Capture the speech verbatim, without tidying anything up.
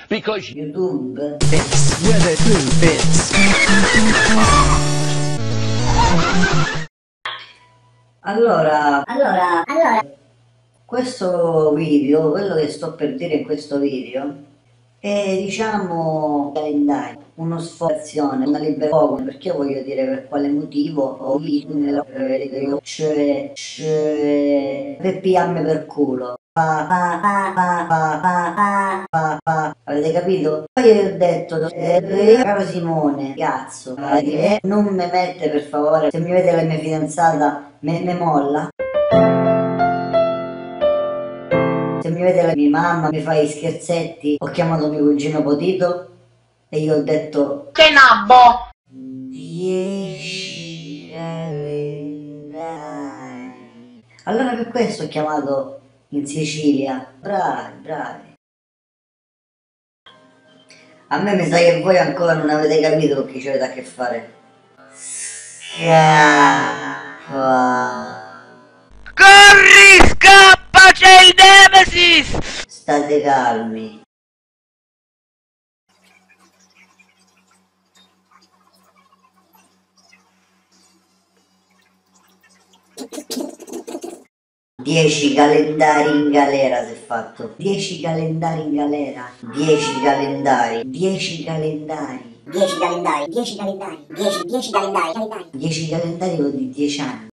Because YouTube It's where the truth is. Allora, Allora, allora, questo video, quello che sto per dire in questo video, è diciamo calendario, uno sfogazione, una liberazione, perché voglio dire per quale motivo ho visto nella io, cioè, cioè, per pigliarmi per culo. Pa, pa, pa, pa, pa, pa, pa, pa. Avete capito? Poi io ho detto, eh, caro Simone, cazzo, eh, non mi mette per favore, se mi vede la mia fidanzata, me, me molla. Se mi vede la mia mamma, mi fa i scherzetti, ho chiamato mio cugino Potito e io ho detto che nabbo! dieci calendari. Allora per questo ho chiamato in Sicilia. Bravi, bravi. A me mi sa che voi ancora non avete capito con chi c'avete a che fare. Scappa. corri, scappa, c'è il Nemesis! State calmi. Dieci calendari in galera si è fatto. Dieci calendari in galera. Dieci calendari. Dieci calendari. Dieci calendari, dieci calendari, dieci, dieci calendari, calendari. Dieci calendari vuol dire dieci anni.